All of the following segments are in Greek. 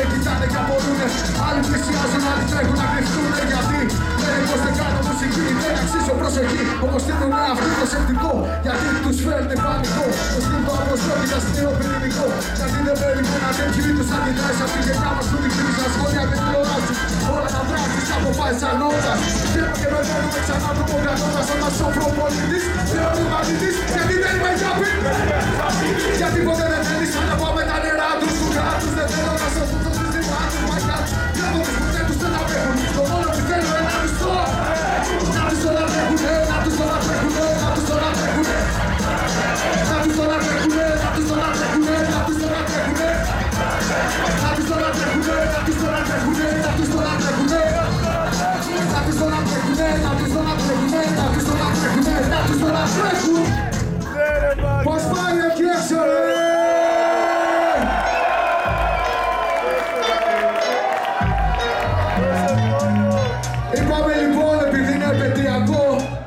σε κοιτάνε και απορούνε. Άλλοι πλησιάζουν, άλλοι τρέχουν να κρυφτούνε. Γιατί λένε πως δεν κάνω μουσική, δεν αξίζω προσοχή. Όμως στείλουν εαυτό προσεκτικό, γιατί τους φέρνει πανικό. Το στείλω από στόχη για σκληροπυρηνικό. Γιατί δεν περιμένουν να τέτοιου είδους αντιδράσεις. Αυτή η γενιά μας που δείχνει στα σχόλια με τηλεοράσει. Όλα τα δράσεις αποφάσεις ανώτας. Θέλω και με μένουμε ξανά το κρατώντας. Όταν σοφρό πολίτης, θέλω του μαθητής. Γιατί δεν είμαι γιαπή. Γιατί ποτέ δεν θέλεις να πάω με τα νερά τους του κράτους. Δεν θέλω να σωθούν το σύστημα του μαγιά. Βλέπω τους ποτέ τους δεν απέχουν. Το μόνο που θέλω είναι να τους τρώω. Να τους τον απέχουνε, να τους τον απέχουνε, να τους τον απέχουνε. Να τους τον απέχουνε, να τους τον απέχουνε, να τους τον απέχουνε. Να τους τον απέχουνε, να τους τον απέχουνε, να τους τον απέχουνε. Να τους τον απέχουνε, να τους τον απέχουνε, να τους τον απέχουνε, να τους τον απέχουν. Πώς πάει εκεί έξω ρε! Είπαμε λοιπόν επειδή είναι επαιτειακό.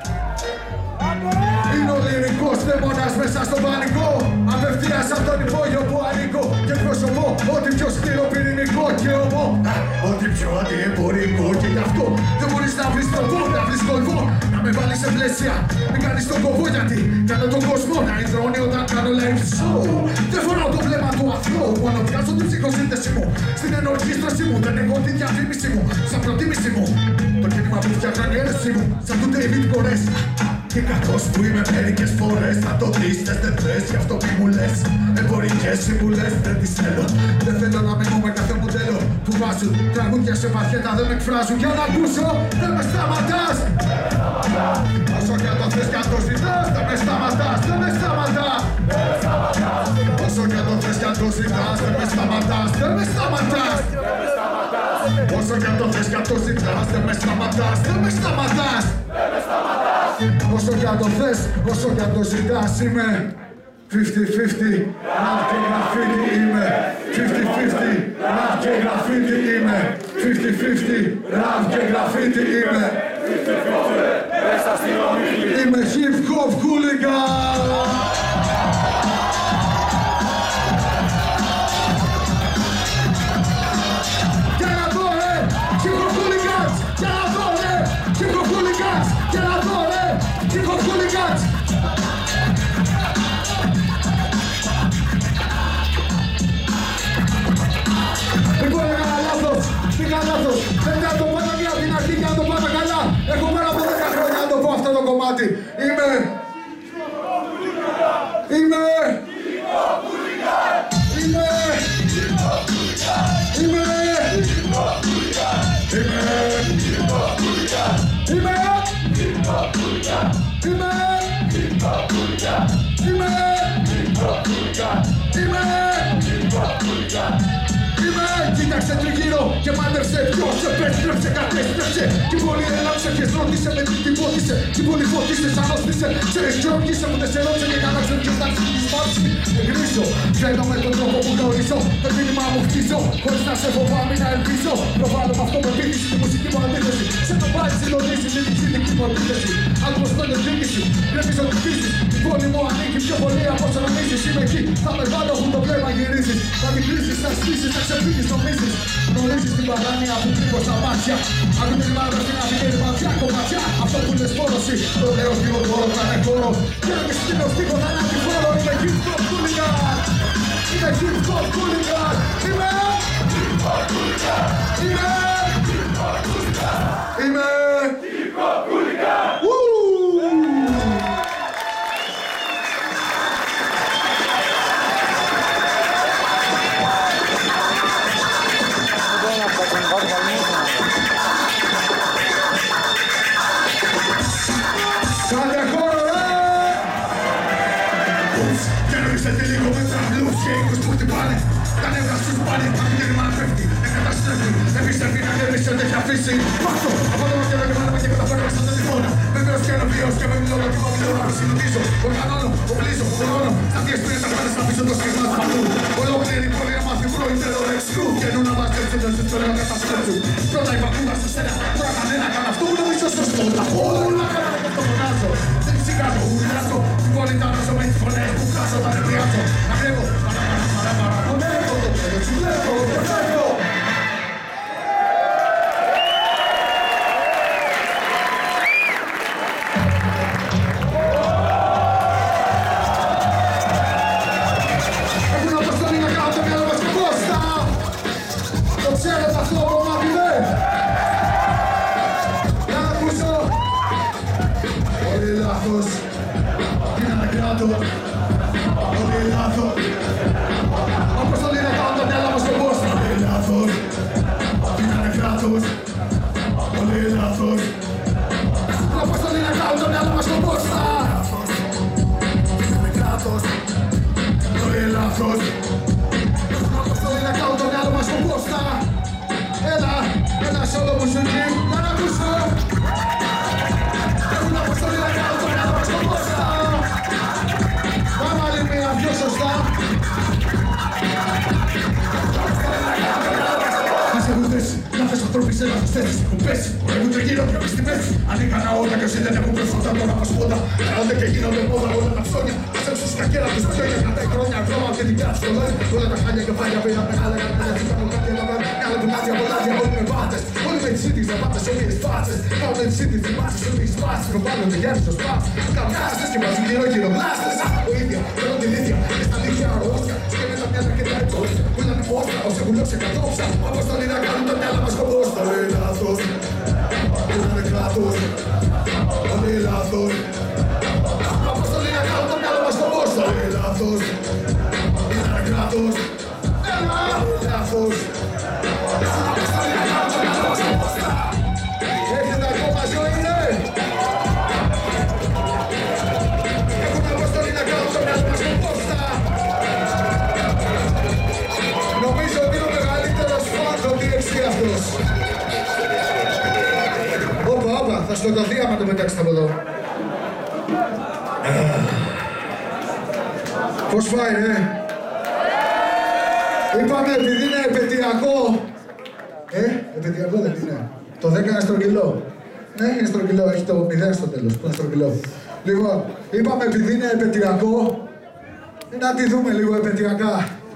Είναι ο λυρικός δαίμονας μέσα στον πανικό. Απευθείας από τον υπόγειο που ανήκω. Και εκπροσωπώ ό,τι πιο σκληροπυρηνικό και ομό. Ό,τι πιο αντιεμπορικό και γι' αυτό δεν μπορείς να βρεις τρόπο, να βρεις κολβό. Να με βάλεις σε πλαίσια, μην κάνεις τον κοβό γιατί κάνω τον κόσμο να υδρώνει όταν κάνω live show. Δεν φοράω το βλέμμα του αθρώου, μόνο βγάζω την ψυχοσύνθεση μου. Στην ενορχήστρωση μου δεν έχω τη διαφήμιση μου. Σαν προτίμηση μου, το κίνημα που φτιάχνει η αίρεση μου. Σαν του David Κορές. Και καθώς που είμαι μερικές φορές θα το δεις, δεν θες γι' αυτό μη μου λες. Εμπορικές συμβουλές δεν τις θέλω. Δεν θέλω να μείνω με κάθε μοντέλο που βάζουν τραγούδια σε παθιέτα δεν με εκφράζουν. Για να ακούσω δεν με σταματάς. Όσο κι αν το θες κι αν το ζητάς δεν με σταματάς, δεν με σταματάς. Όσο κι αν το θες κι αν το ζητάς δεν με σταματάς, δεν με σταματάς. Όσο κι αν το θες κι αν το ζητάς δεν με σταματάς, δεν με σταματάς. Όσο κι αν το θες, όσο κι αν το ζητάς είμαι 50-50, ραπ και γραφίτι είμαι 50-50, ραπ και γραφίτι είμαι 50-50, ραπ και γραφίτι είμαι 50-50, είμαι hip hop hooligan. Για να δω ρε, hip hop hooligans, για να δω ρε, hip hop hooligans, για να δω ρε, hip hop hooligans. Λοιπόν, έκανα λάθος, πήγα λάθος. Δεν θα το πάω μια από την αρχή και να το πάμε καλά. Έχω πέρα από 10 χρόνια να το πω αυτό το κομμάτι. Είμαι... Είμαι... Είμαι... Κοίταξε τριγύρω και μάντεψε ποιος επέστρεψε, κατέστρεψε. Κι πολύ έλαψε και ρώτησε με τι τυπώτησε. Κι πολύ φώτισε, σαν όστησε. Ξέρεις κι όργησε μου δεν σε ρώτησε και καλά ξέρεις ποιος θα ξυπνήσει. Εγρίσω, φαίνω με τον τρόπο που γνωρίζω. Το κίνημα μου χτίζω, χωρίς να σε φοβάμαι να ελπίζω. Προβάλλω με αυτό με πίτηση τη μουσική μου αντίθεση. Σε το πάλι συλλογίσει, λίγη δική μου αντίθεση. Άλλο πως τότε διοίκηση, βλέπεις ότι πείσεις. Η πόλη μου ανήκει πιο πολύ από όσο νομίζεις. Είμαι εκεί, θα με βάλω που το βλέμμα γυρίζεις. Θα μικρήσεις, θα στήσεις, θα ξεφύγεις, νομίζεις. Γνωρίζεις την παράνοια που κρύβω στα μάτια. Ακού την μάνα στην αφηγή ματιά, κομματιά. Αυτό που λες πόρωση, το λέω λίγο χώρο, κάνε χώρο. Και να μη στείλω στίχο, θα ανάβει χώρο. Είμαι hip hop hooligan. Είμαι hip hop hooligan. Είμαι hip hop hooligan. Είμαι hip hop hooligan. Είμαι hip hop hooligan. Κάντε χώρο ρε! Και ρίξετε λίγο με τραυλούς και οίκους που χτυπάνε. Τα νεύρα στους πάνε, το κίνημα να πέφτει, δεν καταστρέφει. Επιστρέφει να γεμίσει ό,τι έχει αφήσει. Πάσω, από το μακελό και μάνα με και καταφέρω στα τηλεφώνα. Βεβαίως και ένα βίος και με μιλώ και παπιλώ να συνηθίζω. Οργανώνω, οπλίζω, χρόνο. Στα διέσπρια τα πάνε να πίσω το σχήμα του παντού. Ολόκληρη πόλη να μάθει πρώην τερορεξιού. Και ενώ να μας δέψουν δεν τους θέλω να καταστρέψουν. Πρώτα η βακούνα στο σένα, τώρα κανένα κάνω αυτό που νομίζω σωστό. Τα όλα κάνω και το φωνάζω. Δεν ψυχάζω, ουρλιάζω. Την πόλη τα νόσο με τις φωνές που χάσω, τα νευριάζω. Να βλέπω, παραπάνω, το τέλος σου βλέπω, το φεύγω. και μες στη μέση. Ανήκανα όταν και όσοι δεν έχουν προσφότα τώρα μας πόντα. Κάνονται και γίνονται μόδα όλα τα ψώνια. Ας έψω στα κέρα τους ψώνια. Κρατάει χρόνια ακόμα και την κάτω στο λόγι. Όλα τα χάλια και φάγια πήρα μεγάλα για τα έτσι κάνω κάτι έλαβα. Κάλα του μάτια πολλάδια όλοι με βάτες. Όλοι με τις ίδιες να πάτε σε όλες τις φάτσες. Πάω με τις ίδιες θυμάσεις σε όλες τις φάτσες. Προβάλλονται γέρους στο σπάτς. Καμιάστες και βάζουν γύρω μπλάστες. Ο ίδια, θέλω την ίδια. Μες τα νύχια αρρώστια. Σκέφτε τα μυαλά και τα ετσόστια. Που ήταν φώστα, ως έχουν λόψει εκατόψα. Όπως τον είδα κάνουν τα μυαλά μας κομπός. Το λέει λάθος. Ήτανε κράτος. Το λέει λάθος. Όπως τον είδα κάνουν τα μυαλά μας κομπός. Το λέει λάθος. Ήτανε κράτος. Λάθος. Όπως τον είδα κάνουν τα μυαλά μας κομπός. Έχετε ακόμα ζωή, ναι. Έχουμε όπως τον είδα κάνουν τα μυαλά μας κομπός. Νομίζω ότι είναι ο μεγαλύτερος φαν του DXT αυτός. Όπα, θα σκοτωθεί άμα το μετάξετε από εδώ. Πώς πάει, ρε? Είπαμε επειδή είναι επαιτειακό. Επαιτειακό δεν είναι. Το 10 είναι στρογγυλό. Ναι, είναι στρογγυλό, έχει το 0 στο τέλος, που είναι στρογγυλό. Λοιπόν, είπαμε επειδή είναι επαιτειακό, να τη δούμε λίγο επαιτειακά.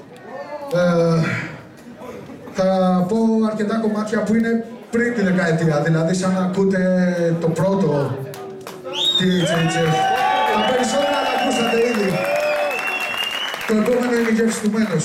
Θα πω αρκετά κομμάτια που είναι πριν τη δεκαετία, δηλαδή σαν να ακούτε το πρώτο THHF. Τα περισσότερα τα ακούσατε ήδη. Το επόμενο είναι η γεύση του μένους.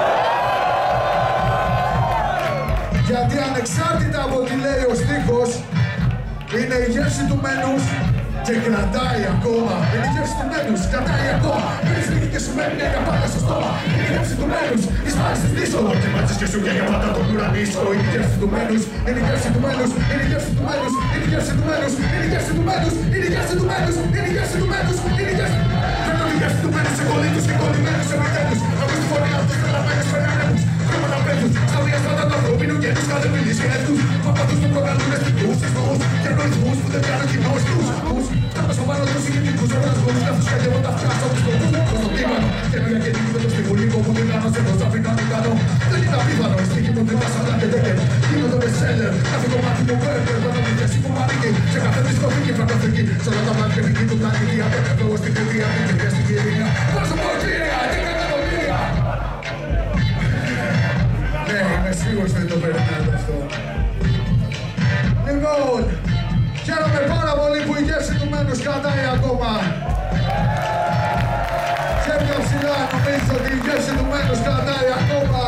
Γιατί ανεξάρτητα από τι λέει ο στίχος, είναι η γεύση του μένους και κρατάει ακόμα. Είναι η γεύση του μένους, κρατάει ακόμα. Είναι η φύγη και σου μένει για πάντα στο στόμα. Είναι η γεύση του μένους, εισβάλλει στις δύσκολο. Και μάτσες και σου και για πάντα τον ουρανίσο. Είναι η γεύση του μένους, είναι η γεύση του μένους, είναι η γεύση του μένους, είναι η γεύση του μένους, είναι η γεύση του μένους, είναι η γεύση του μένους, είναι η γεύση του μένους, είναι η γεύση του μένους. Φέρνω τη γεύση του μένους σε κολλήτους και κολλημένους σε μαγέτους. Ακούς τη φωνή αυτούς τρελαμένους φαινόμενους. Χρώματα πέτους, στα διαστάτα του ανθρώπινου και τους κατεβιλείς γένετους. Παπατούς που προκαλούν αισθητούς, συσφογούς και νοησμούς που δεν κάνουν κοινούς τους. Κάτω στο πάνω τους συγκεκριτικούς οργανισμούς και αυτούς καγεύουν τα αυτιά στο σκοπούς. Προς το τίμανο, καινούργια και τίποτε στη Βουλή που δεν κάνω σε το αφρικανικάνο. Δεν είναι απίθανο, η στοίχη μου τρίπα σαν τα τετέκεν. Γίνονται bestseller, κάθε κομμάτι μου πέρπερ. Πάνω από τη θέση που μ' ανήκει, σε κάθε δισκοθήκη φανταστική. Σ' όλα τα μάτια δική του πλανήτη, απέκατο στην κριτία, την κριτία στην κυρία. Πόσο πορτήρια, τι εκατομμύρια! Ναι, είμαι σίγουρος ότι το περιμένετε αυτό. Λοιπόν, χαίρομαι πάρα πολύ που η γεύση του μένους κρατάει ακόμα. Και πιο ψηλά νομίζω ότι η γεύση του μένους κρατάει ακόμα.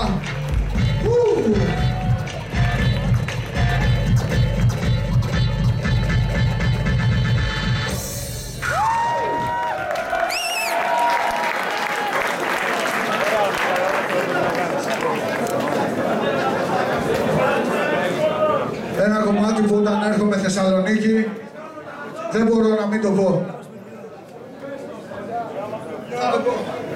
Ένα κομμάτι που όταν έρχομαι Θεσσαλονίκη δεν μπορώ να μην το πω. Θα το πω.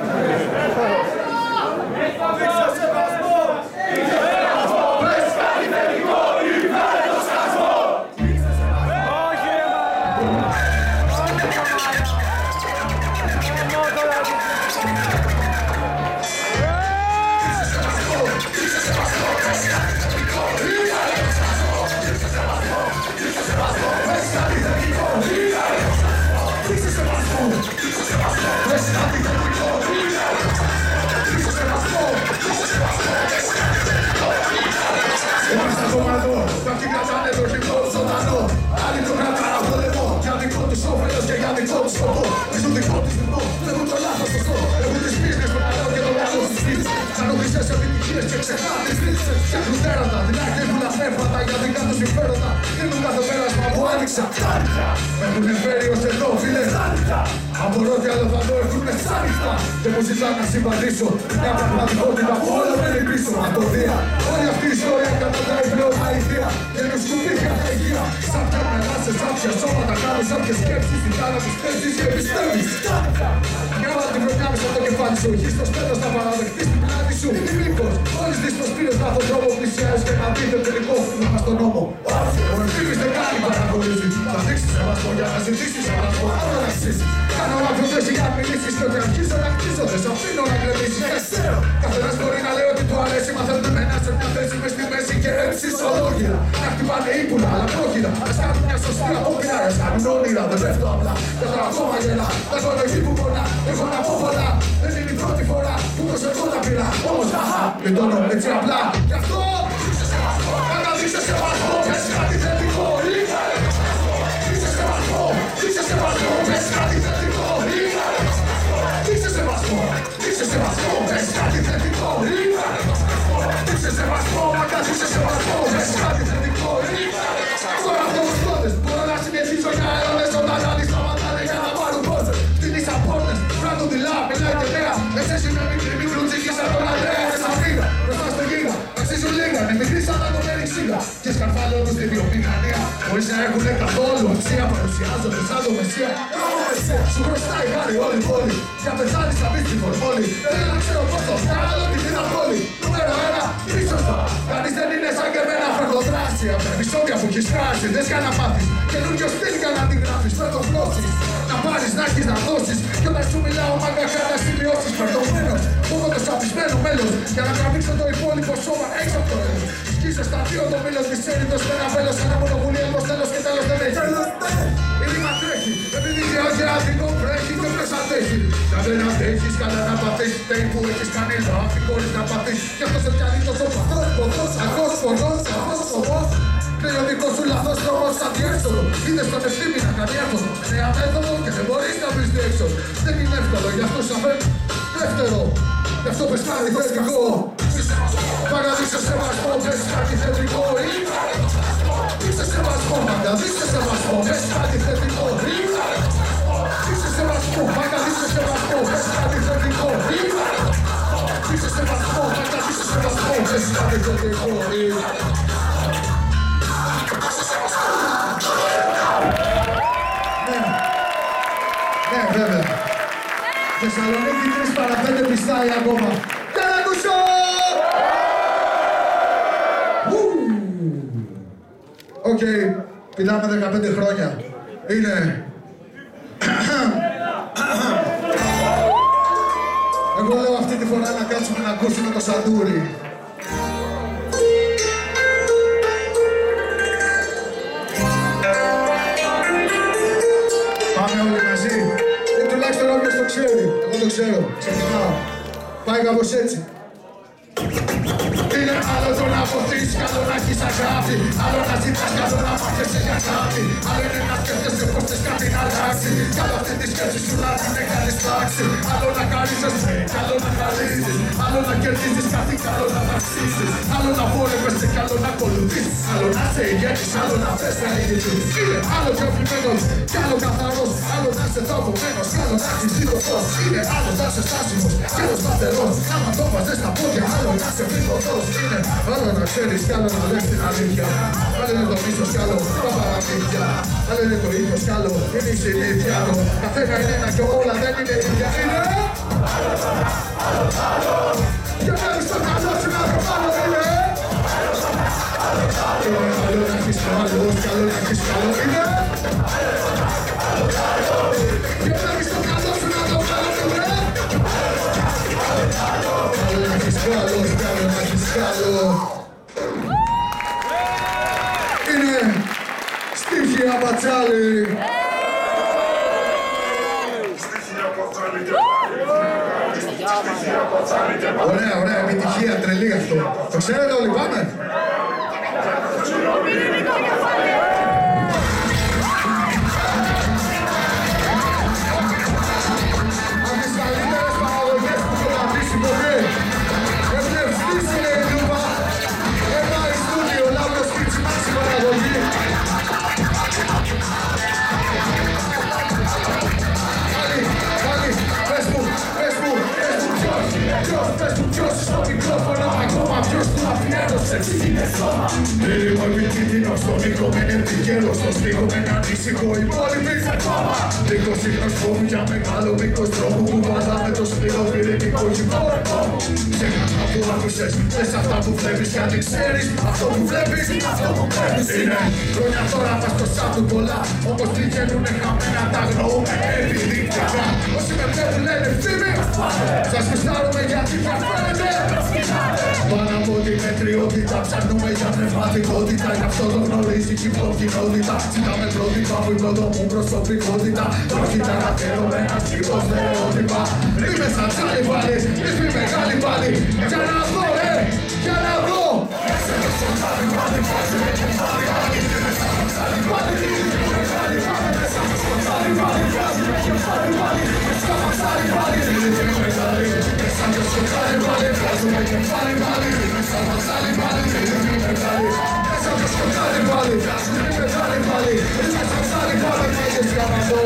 Είμαστε στο μαδό, κάποιοι κρατάνε το χειμώνα ζωντανό. Άλλοι το κρατάνε από λαιμό, για δικό τους όφελος και για δικό τους σκοπό. Ζουν δικό τους μυθό, έχουν το λάθος σωστό. Έχουν τις πίσνες στο μυαλό και το μυαλό στους φίλους. Σαν οδυσσές επιτυχίες και ξεχνάνε τις λύσεις. Φτιάχνουν τέρατα, δεινά και τα πνεύματα για δικά τους συμφέροντα. Δίνουν κάθε πέρασμα που άνοιξα. Με έχουν φέρει ως εδώ, φίλε. Απορώ τι άλλο θα δω, έχουν εξάνοιχτα. Και μου ζητά να συμβαδίσω μια πραγματικότητα που όλο μένει πίσω. Ατοδία, όλη αυτή η ιστορία καταντάει πλέον αλήθεια. Και με σκουπί κάθε υγεία. Σάπια μελάσσες, σάπια σώματα, κάνω σάπιες σκέψεις. Την θάλασσες παίζεις και επιστεύεις. Κάβα την βρονιά μέσα από το κεφάλι σου. Έχεις το σπέτος να παραδεχτείς την πλάτη σου. Είναι μήκος, όλες τις προσπήρες να τον τρόπο πλησιάζεις και να δείτε τελικό να μας τον νόμο. Ο Εφήμης δεν κάνει παραχωρήσει. Θα δείξεις σεβασμό για να ζητήσεις σεβασμό. Άρα να ζήσεις. Κάνω να προτρέσει για να μιλήσεις και ότι αρχίζω να χτίζω. Δεν σ' αφήνω να γκρεμίσεις. Καθένας μπορεί να λέει ότι του αρέσει. Μα θέλουν εμένα σε μια θέση μες στη μέση και ψυχολόγια. Να χτυπάνε ύπουλα, αλλά πρόχειρα. Ας κάνουν μια Όλα από πειράρες κάνουν όνειρα, δεν πέφτω απλά. Δεν θα ακόμα γελά, τα κόλλω εκεί που πονά. Έχω να πω πολλά, δεν είναι η πρώτη φορά που το σε κόλλα πειρά. Όμως αχα, λιτώνω έτσι απλά. Γι' αυτό, αναδείξτε σεβασμό, πες κάτι θετικό. Δείξτε σεβασμό, δείξτε σεβασμό, πες κάτι θετικό. Δείξτε σεβασμό, δείξτε σεβασμό, πες κάτι θετικό. Δείξτε σεβασμό, μακά δείξτε σεβασμό, πες κάτι θετικό. Τώρα αυτός κόντες, μπορώ να συνεχίσω για αιώνες. Όταν άλλοι σταματάνε για να πάρουν πόντες. Χτυπήσαν πόρτες, πράττουν δειλά, μιλάει και νέα. Εσείς είναι μικρή, μη κλουτσίκη σαν τον Αντρέα. Μέσα φύγα, μπροστά στο γίγα. Αξίζουν λίγα, είναι μικρή σαν να το μέρει ξύλα. Και σκαρφάλωνουν στη βιομηχανία, χωρίς να έχουν καθόλου αξία. Παρουσιάζονται σαν το μεσία. Σου χρωστάει χάρη όλη η πόλη. Για πεθάνεις θα μπεις στην φορμόλη. Θέλω να ξέρω πώς το βγάλω τη δίνα πόλη. Νούμερο 1, πίσω στο. Κανείς δεν είναι σαν και εμένα φροντοδράση. Απ' τα επεισόδια που έχεις χάσει, δεν σκά να μάθεις. Καινούριο στυλ για να αντιγράφεις, φέρνω γλώσσης. Να πάρεις, να έχεις, να δώσεις. Κι όταν σου μιλάω μάγκα να σημειώσεις. Περδομένος, φόβο το σαπισμένο μέλος. Για να τραβήξω το υπόλοιπο σώμα έξω από το έλος. Σκίσω στα δύο το μήλος της έρηδος με ένα βέλος. Ένα μονοβουλιασμός τέλος και τέλος δεν έχει. Η ρήμα τρέχει, επειδή διάζει άδικο βρέχει και όποιος αντέχει. Να δεν αντέχεις, καλά να παθείς. Τέι που έχεις κάνει λάθη χωρίς να παθείς. Κι αυτό σε πιάνει τόσο παθός, ποδός, αγός, ποδός, αγός, ποδός. Κλαίει ο δικός σου λαθός τρόπος αδιέξοδο. Είδες τον ευθύμη να κάνει εύκολο. Νέα μέθοδο και δεν μπορείς να βρεις έξω. Δεν είναι εύκολο, γι' αυτό σαφέ δεύτερο. Γι' αυτό πες κάτι θετικό. Μάγκα δείξε σεβασμό, πες κάτι θετικό. Δείξε σεβασμό, μάγκα δείξε σεβασμό, πες κάτι θετικό. Δείξε σεβασμό, μάγκα δείξε σεβασμό, πες κάτι θετικό. Δείξε σεβασμό, μάγκα δείξε σεβασμό, πες κάτι θετικό. Ναι, βέβαια. Θεσσαλονίκη 3 παρά 5 πιστάει ακόμα. Καλακούσο! Οκ, πηδάμε 15 χρόνια. Είναι... Εγώ λέω αυτή τη φορά να κάτσουμε να ακούσουμε το σαντούρι. Πάμε όλοι μαζί. Τουλάχιστον όποιος το ξέρει. Εγώ το ξέρω. Ξεκινάω. Πάει κάπως έτσι. Είναι άλλο το να φωθείς, καλό να έχεις αγάπη. Άλλο να ζητάς, καλό να μάθεσαι για κάτι. Άλλο είναι να σκέφτεσαι πως θες κάτι να αλλάξει. Καλό αυτή τη σκέψη σου να την έκανες πράξη. Άλλο να χαρίζεσαι, καλό να χαρίζεις. Άλλο να κερδίζεις κάτι, καλό να ταξίσεις. Άλλο να πόρευεσαι, καλό να ακολουθείς. Άλλο να είσαι ηγέτης, άλλο να θες να ηγετείς. Είναι άλλο πιο φλιμμένος, κι άλλο καθαρός. Άλλο να είσαι δρομωμένος, κι άλλο να έχεις λίγο φως. Είναι άλλο να είσαι στάσιμος, κι άλλο σταθερός. Άμα το βάζεις στα πόδια, άλλο να είσαι φλιμωτός. Είναι άλλο να ξέρεις κι άλλο να λες την αλήθεια. Άλλο είναι το μίσος κι άλλο τα παραμύθια. Άλλο είναι το ήθος κι άλλο είναι η συνήθεια. Καθένα είναι ένα κι όλα δεν είναι ίδια. Είναι και μένεις στο καλό σου να το πάνω είναι. Καλό να έχεις καλό, καλό να έχεις καλό είναι. Και μένεις στο καλό σου να το πάνω είναι. Καλό να έχεις καλό, καλό να έχεις καλό. Είναι στίχη Αμπατσάλη. Ωραία, ωραία, επιτυχία, τρελή αυτό. Το ξέρετε όλοι, πάμε. Από τις καλύτερες παραγωγές που έχω πατήσει ποτέ. Έχει ευθύσει η Λούπα. Ένα στούντιο, Λάμπρος Κίτσι, μάξη παραγωγή. Πάλι, πες μου ποιος στο μικρόφωνο ακόμα ποιος του αφιέρωσε. Είναι σώμα, λίγο επικίνδυνο στο μικρό με είναι επικαίρος. Στο στίχο με ένα ανήσυχο υπόλοιπη σε κόμμα. Δίκος ίχνος φόβου για μεγάλο μήκος τρόπου που βάλαμε το σπίρο πυρηνικό κυβόρκο. Ξέχανα που άκουσες, θες αυτά που βλέπεις κι αν δεν ξέρεις. Αυτό που βλέπεις, αυτό που βλέπεις είναι. Χρόνια τώρα πας στο σάτου πολλά, όπως τυχαίνουνε χαμένα τα γνώουμε επιδείκτικα. Όσοι με βλέπουν λένε φήμη, σας μισθάρουμε γιατί διαφέρετε. Πάνω από τη μετριότητα ψάχνουμε για πνευματικότητα. Γι' αυτό το γνωρίζει και η κοινότητα. Ζητάμε πρότυπα που η πρώτο μου προσωπικότητα. Πρόκειται να θέλω με ένα τύπο στερεότυπα. Είμαι σαν τσάλι πάλι, είμαι μεγάλη πάλι. Για να δω, για να δω. Μέσα το σκοτάδι πάλι, βάζουμε και πάλι πάλι. Μέσα το σκοτάδι πάλι, είμαι μεγάλη πάλι. Μέσα το σκοτάδι πάλι, βάζουμε και πάλι πάλι. Μέσα το σκοτάδι πάλι, είμαι μεγάλη. Μέσα το σκοτάδι πάλι, βάζουμε και πάλι πάλι. Μέσα το σκοτάδι πάλι, είμαι μεγάλη. Μέσα το σκοτάδι πάλι, βάζουμε και πάλι πάλι. Μέσα το σκοτάδι πάλι, για να δω.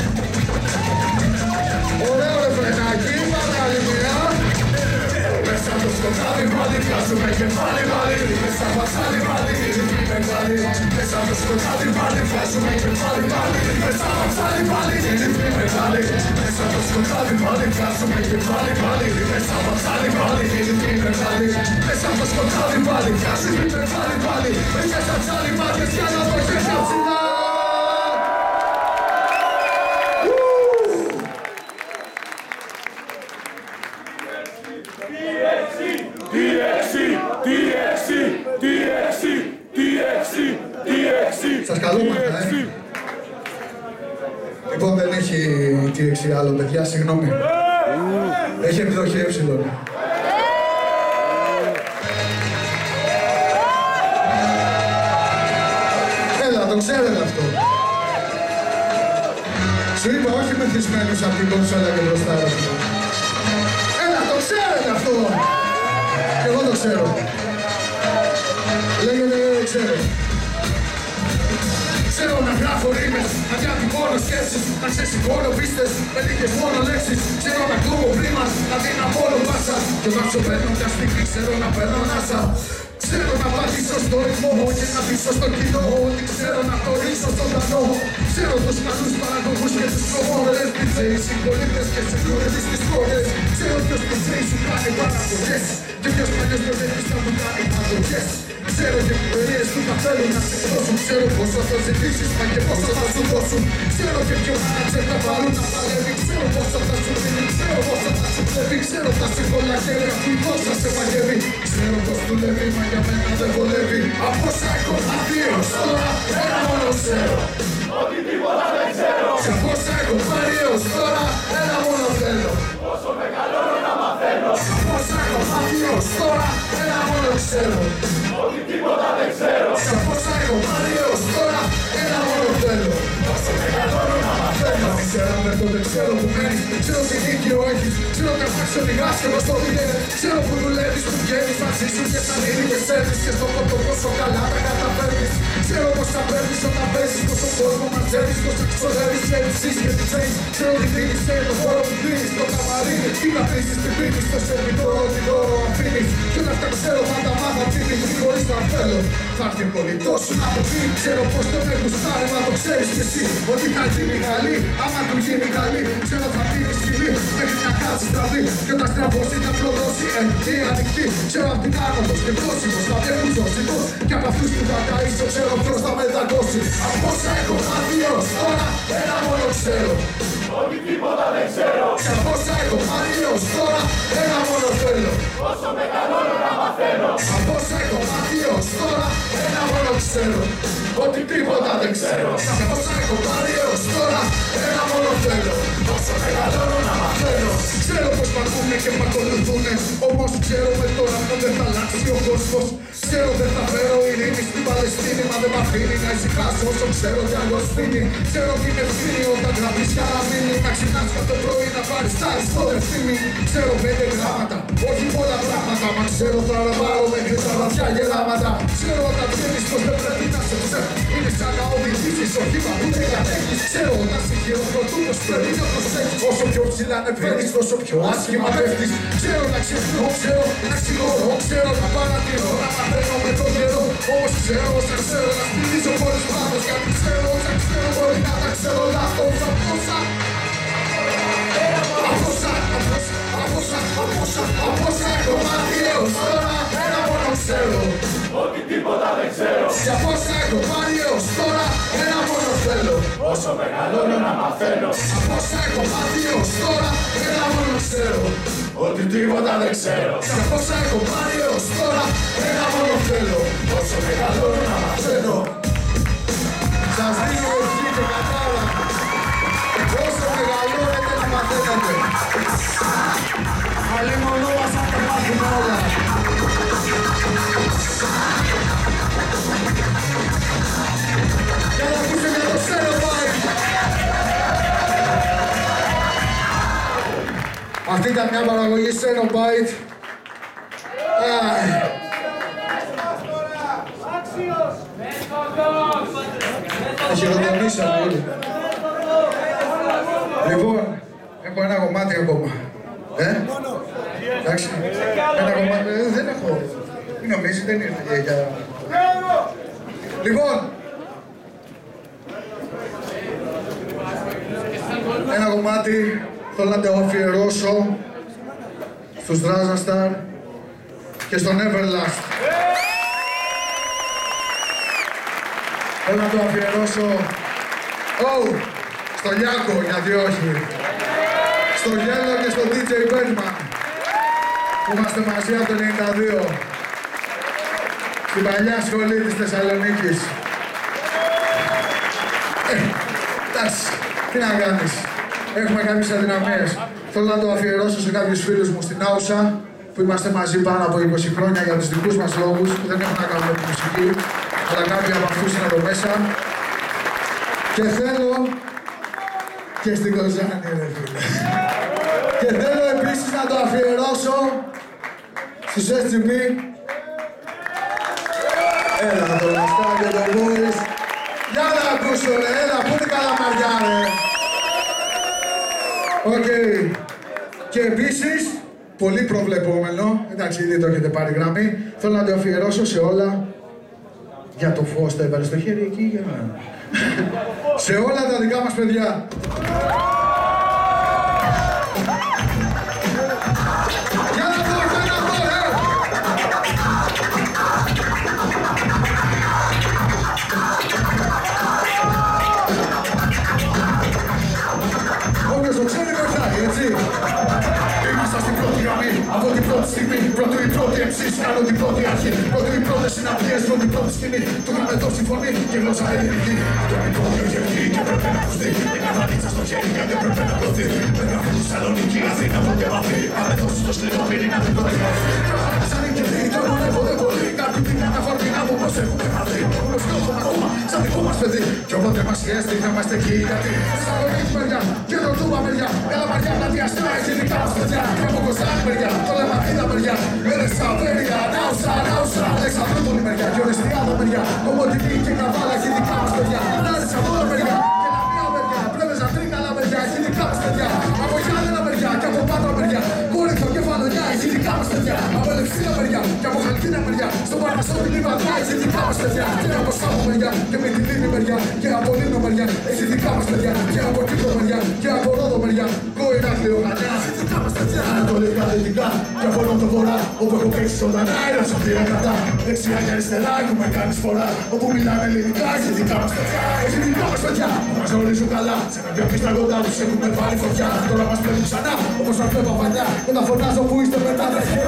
Ωραίο ρε φρενάκι, πάμε άλλη μια. Μέσα το σκοτάδι πάλι, βγάζουμε και πάλι πάλι. Μέσα το σκοτάδι πάλι, είναι μεγάλη. Μέσα το σκοτάδι πάλι, βγάζουμε και πάλι πάλι. Μέσα το σκοτάδι πάλι, είναι μεγάλη. Μέσα το σκοτάδι πάλι, βγάζουμε και πάλι πάλι. Μέσα το σκοτάδι πάλι, είναι μεγάλη. Μέσα το σκοτάδι πάλι, βγάζουμε και πάλι πάλι. Μέσα το σκοτάδι πάλι, για να δω και πιο ψηλά. Σας καλούμαστε, Λοιπόν, δεν έχει TXC άλλο, παιδιά, συγγνώμη. Έχει εκδοχή έψιλον. Έλα, το ξέρετε αυτό. Σου είπα, όχι μεθυσμένους από την κονσόλα και μπροστά. Έλα, το ξέρετε αυτό. Και εγώ το ξέρω. Λέγεται, ξέρω. Ξέρω να γράφω ρήμες, να διατυπώνω σκέψεις, να ξεσηκώνω πίστες, με λίγες μόνο λέξεις. Ξέρω να κλούβω βρήμας, να δίνω από όλο πάσα. Και όταν ψωπαίνω μια στιγμή, ξέρω να παίρνω ανάσα. Ξέρω να πατήσω στο ρυθμό και να πείσω στο κοινό. Ότι ξέρω να χωρίσω στον τανό. Ξέρω τους καλούς παραγωγούς και τους προμόρες. DJs, συμπολίτες και securities στις χώρες. Ξέρω ποιος DJ σου κάνει παραγωγές. Και ποιος παλιός προτέτης θα μου κάνει αγωγές. Ξέρω και ευκαιρίες που θα θέλουν να σε δώσουν. Ξέρω πόσο θα ζητήσεις, μα και πόσο θα σου δώσουν. Ξέρω και ποιος θα πάρουν να παλεύει. Ξέρω πόσο θα σου δίνει, ξέρω πόσο θα σου κλέβει. Ξέρω τα σύμβολα χέρια που η δόξα σε μαγεύει. Ξέρω πως δουλεύει, μα για μένα δεν βολεύει. Από όσα έχω μάθει ως τώρα, ένα μόνο ξέρω. Ότι τίποτα δεν ξέρω. Σε από όσα έχω πάρει ως τώρα, ένα μόνο θέλω. Όσο μεγαλώνω να μαθαίνω. Από όσα έχω μάθει ως τώρα, ένα μόνο ξέρω. Ότι τίποτα δεν ξέρω. Σε από όσα έχω πάρει ως τώρα, ένα μόνο θέλω. Όσο μεγαλώνω να μαθαίνω. Ξέρω με το δεν ξέρω που μένεις. Ξέρω τι δίκαιο έχεις. Ξέρω τι αφάξω λιγάς και πως το δίνεται. Ξέρω που δουλεύεις, που βγαίνεις μαζί σου και σαν ήρη και σέρνεις. Και στο ποτό πόσο καλά τα καταφέρνεις. Ξέρω πως θα παίρνεις όταν παίζεις. Πως τον κόσμο μαζεύεις, πως εξοδεύεις και εμψείς και τι ξέρεις. Ξέρω τι δίνεις και το χώρο που δίνεις. Το καμαρίνι, τι να πείσεις, τι πίνεις. Το σερβιτόρο, τι δώρο αφήνεις. Κι όλα αυτά ξέρω πάντα μάθα πίνεις. Τι χωρίς να θέλω. Θα έρθει ο πολιτός σου να το πει. Ξέρω πως δεν με γουστάρει, μα το ξέρεις κι εσύ. Ότι θα γίνει καλή, άμα του γίνει καλή. Ξέρω θα πίνεις φιλί, μέχρι να κάτσεις στραβή. Κι όταν στραβώσει θα προδώσει, η ανοιχτή. Ξέρω απ' την άνοδος και πρόσημος, θα βγαίνουν ζωσιμός. Κι απ' αυτούς που θα ταΐσω, ξέρω ποιος θα με δαγκώσει. Από όσα έχω μάθει ως τώρα, ένα μόνο ξέρω. Ότι τίποτα δεν ξέρω. Κι απ' όσα έχω μάθει ως τώρα, ένα μόνο θέλω. Όσο μεγαλώνω να μαθαίνω. Από όσα έχω μάθει ως τώρα, ένα μόνο ξέρω. Ότι τίποτα δεν ξέρω. Κι απ' όσα έχω μάθει ως τώρα, ένα μόνο θέλω. Όσο μεγαλώνω να μαθαίνω. Ξέρω πως μ' ακούνε και μ' ακολουθούνε. Όμως ξέρω με τώρα που δεν θα αλλάξει ο κόσμος. Ξέρω δεν θα φέρω ειρήνη στην Παλαιστίνη. Μα δεν μ' αφήνει να ησυχάσω όσο ξέρω κι αγωστήνη. Ξέρω την ευθύνη όταν γράφεις για να μείνει. Να ξυπνάς κάθε πρωί να πάρεις τάρι στο ευθύνη. Ξέρω 5 γράμματα, όχι πολλά πράγματα. Μα ξέρω θα ραβάρω μέχρι τα βαθιά γεράματα. Ξέρω όταν ξέρεις πως δεν πρέπει να σε ψεύω. Είναι σαν να οδηγήσεις οχήμα που δεν κατέχεις. Ξέρω όταν σε χειροκροτούν πως πρέπει να προσέχεις. Όσο πιο ψηλά ανεβαίνεις, τόσο πιο άσχημα πέφτεις. Ξέρω να ξεχνώ, ξέρω να συγχωρώ. Ξέρω να παρατηρώ, να μαθαίνω με τον καιρό. Όμως ξέρω όσα ξέρω να στηρίζω χωρίς πάθος. Γιατί ξέρω όσα ξέρω μπορεί να τα ξέρω λάθος. Από όσα έχω μάθει έως τώρα, ένα μόνο ξέρω. Ότι τίποτα δεν ξέρω. Για πόσα έχω πάρει έως τώρα, ένα μόνο θέλω. Όσο μεγαλώνω να μαθαίνω. Από όσα έχω μάθει έως τώρα, ένα μόνο ξέρω. ότι τίποτα δεν ξέρω. Στα πόσα έχω πάρει έως τώρα, ένα μόνο θέλω. Όσο μεγαλώνω να μαθαίνω. Σας δίνω ευχή και κατάλα. Όσο μεγαλώνετε να μαθαίνετε. Αλλή μονό μας θα τα μάθουμε όλα. Για να ακούσετε για το Cenobite. Αυτή ήταν μια παραγωγή Cenobite. Τα χειροτονίσαμε ήδη. Λοιπόν, έχω ένα κομμάτι ακόμα. Εντάξει, ένα κομμάτι, δεν έχω. Μην νομίζεις, δεν ήρθε για... Λοιπόν, ένα κομμάτι θέλω να το αφιερώσω στους Drasastar και στον Everlast. Θέλω να το αφιερώσω στο Γιάκο, γιατί όχι. Στο Γέλο και στο DJ Batman που είμαστε μαζί από το 92 στην παλιά σχολή της Θεσσαλονίκης. Εντάξει, τι να κάνεις. Έχουμε κάποιες αδυναμίες. Θέλω να το αφιερώσω σε κάποιους φίλους μου στην Άουσα που είμαστε μαζί πάνω από 20 χρόνια για τους δικούς μας λόγους που δεν έχουν να κάνουν με τη μουσική, αλλά κάποιοι από αυτούς είναι εδώ μέσα. Και θέλω και στην Κοζάνη, ρε φίλε. Και θέλω επίσης να το αφιερώσω στους SGP. Έλα το Λαστά και το Boys. Για να ακούσω ρε, έλα, πού είναι Καλαμαριά ρε. Οκ. Και επίσης, πολύ προβλεπόμενο, εντάξει ήδη το έχετε πάρει γραμμή, θέλω να το αφιερώσω σε όλα. Για το φως τα έβαλε στο χέρι εκεί, για να... σε όλα τα δικά μας παιδιά. Όποιος το ξέρει βοηθάει, έτσι. Ήμασταν στην πρώτη γραμμή, από την πρώτη στιγμή. Πρώτη η πρώτη MC's, κάνω την πρώτη αρχή. Πρώτη οι πρώτες συναυλίες, πρώτη η πρώτη σκηνή. Του είχαμε δώσει φωνή και γλώσσα ελληνική. Το μικρόβιο είχε βγει και πρέπει να ακουστεί. Μια βαλίτσα στο χέρι και δεν πρέπει να δοθεί. Περιγράφει τη Θεσσαλονίκη, Αθήνα, πρώτη επαφή. Αν δώσει το σκληρό πυρήνα, δεν το τριγράφει. Σαν νικητή, το γνωρεύονται πολύ. Κάποιοι πήγαν να φορτινά μου πως έχουμε χαθεί. Γνωστό ακόμα, σαν δικό μας παιδί. Κι όποτε μας χρειάζεται θα είμαστε εκεί γιατί. Θεσσαλονίκη μεριά, και το Τούμπα μεριά. Καλαμαριά, Πλατιαστά, έχει δικά μας παιδιά. Και από Κοζάνη μεριά, το Λεμαχίδα μεριά. Ελεξανδρία, Νάουσα, Αλεξανδρούπολη μεριά. Και Ορεστιάδα μεριά, Κομωτινή και Καβάλα, έχει δικά μας παιδιά. Λάρισα Βόρεια μεριά, και Λαμία μεριά. Πρέβεζα Τρίκαλα μεριά, έχει δικά μας παιδιά. Από Γιάννενα μεριά, και από Πάτρα μεριά. Κόρυφο και Φαλονιά, έχει δικά μας παιδιά. Από Ελευσίνα μεριά, και από Χαλκίνα μεριά. Στο Παρνασσόνη Λιβαδιά, έχει δικά μας παιδιά. Και από Σάμο μεριά, και με τη Λίμνη μεριά. Και από Λίμνο μεριά, έχει δικά μας παιδιά. Και από Κύπρο μεριά, και από Ρόδο μεριά. Κοϊράκλειο Γανιά, έχει δικά μας παιδιά. Ανατολικά, δυτικά, και από Νότο Βορρά. Όπου έχω παίξει ζωντανά, αέρας από τη Ρακατά. Δεξιά και αριστερά, έχουμε κάνει φορά. Όπου μιλάνε ελληνικά, έχει δικά μας παιδιά. Έχει δικά μας παιδιά. Που μας γνωρίζουν καλά. Σε κάποια πίστα κοντά τους έχουμε βάλει φωτιά. Τώρα μας παίρνουν ξανά, όπως να βλέπω παλιά. Όταν φωνάζω που είστε μετά τρέχει.